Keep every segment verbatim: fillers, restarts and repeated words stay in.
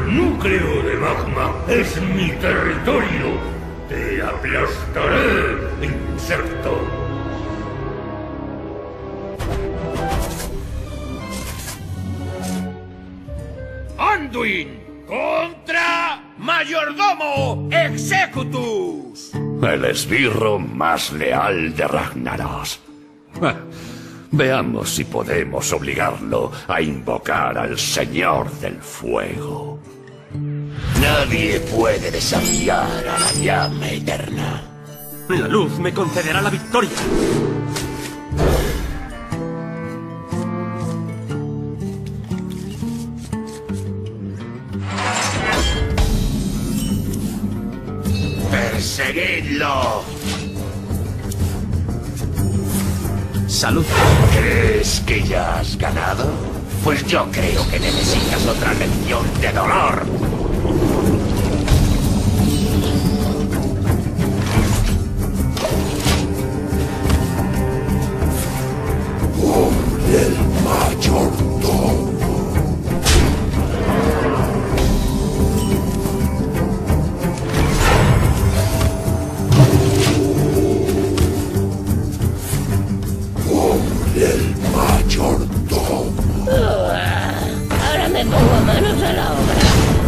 núcleo de magma es mi territorio. Te aplastaré, insecto. Anduin contra Mayordomo Executus. El esbirro más leal de Ragnaros. Ah, veamos si podemos obligarlo a invocar al Señor del Fuego. Nadie puede desafiar a la llama eterna. La luz me concederá la victoria. ¡Perseguidlo! Salud. ¿Crees que ya has ganado? Pues yo creo que necesitas otra lección de dolor. ¡Hombre, el mayordomo! El mayordomo. Uh, ahora me pongo manos a la obra.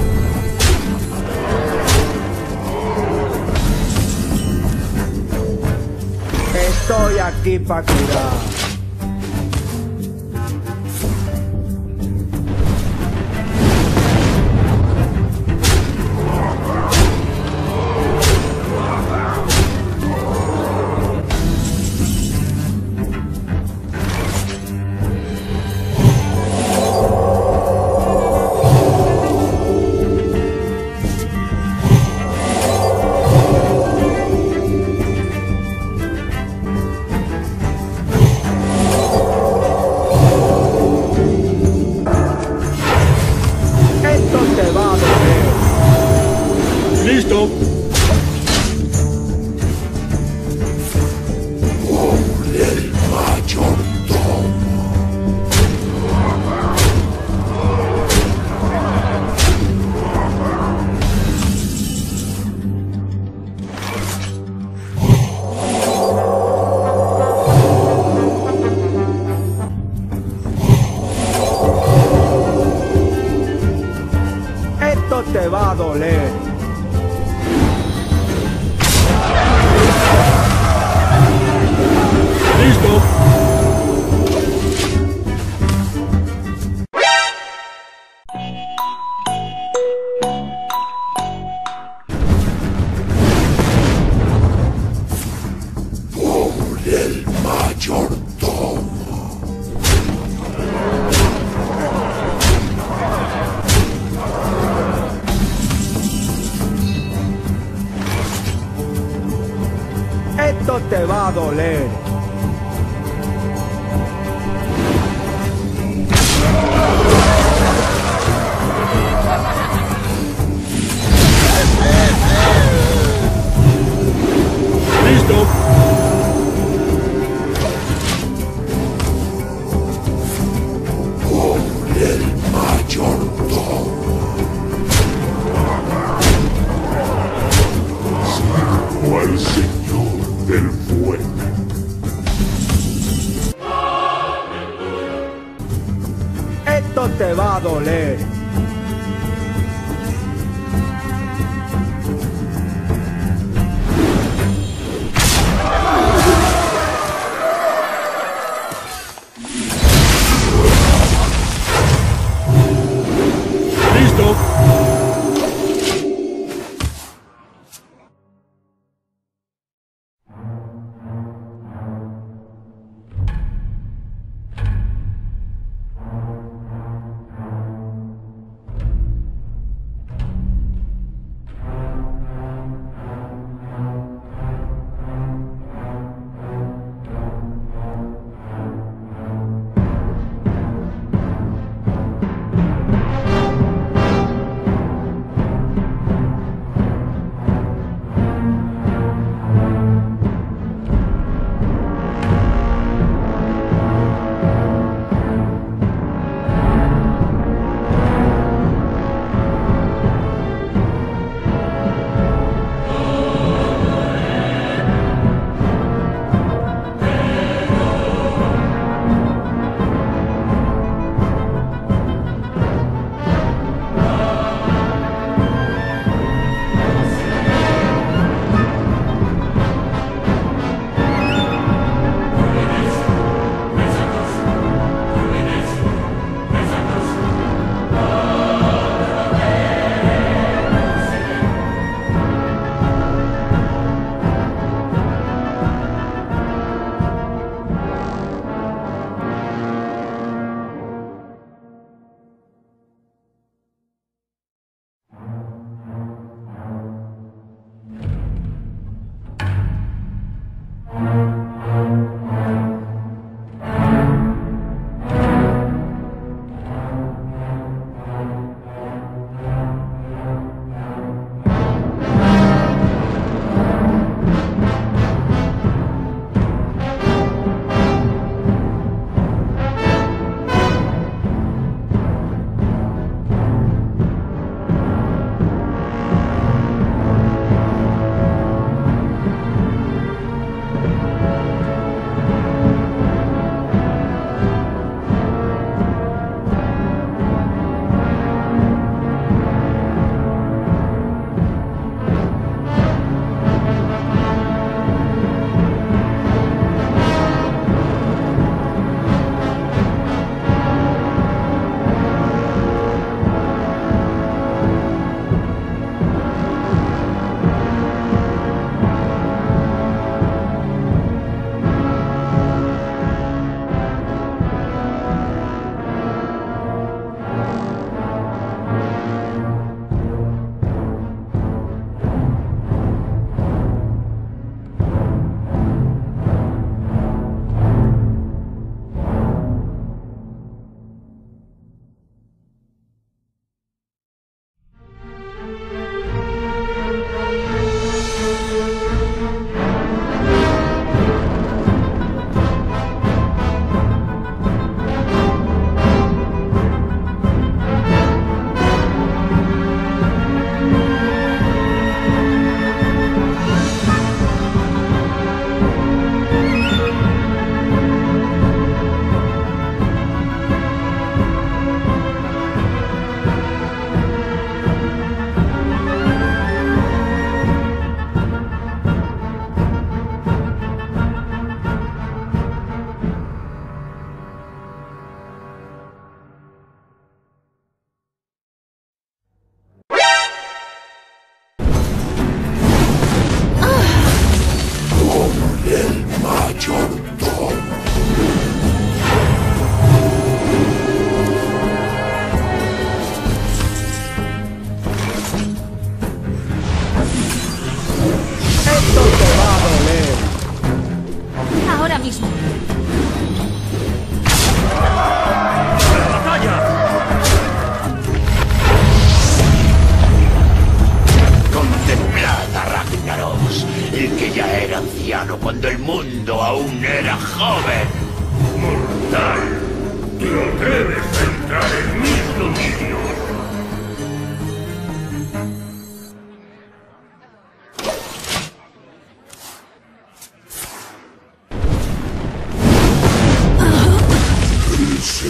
Estoy aquí para curar. ¡Listo! ¡Hombre, el mayordomo! Esto te va a doler. ¡Listo! ¡Hombre, el mayordomo! Esto te va a doler. ¡Listo! ¡Hombre, el mayordomo! Sirvo al Señor del Fuego. Esto te va a doler. ¡Listo!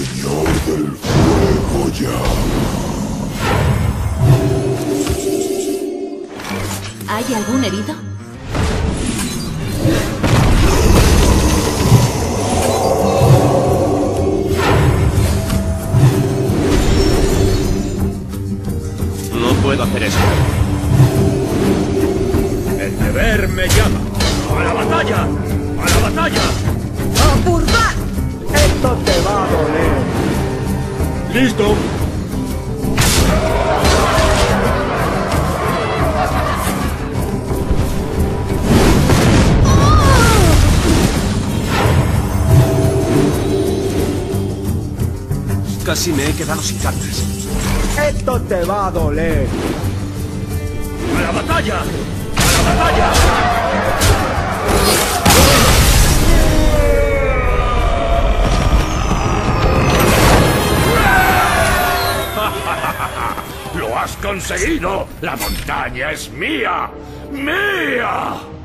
Señor del fuego llama. ¿Hay algún herido? No puedo hacer eso. El deber me llama. ¡A la batalla! ¡A la batalla! ¡A purgar! Esto te va a doler. Listo. Casi me he quedado sin cartas. Esto te va a doler. ¡A la batalla! ¡A la batalla! ¡Lo has conseguido! ¡La montaña es mía! ¡Mía!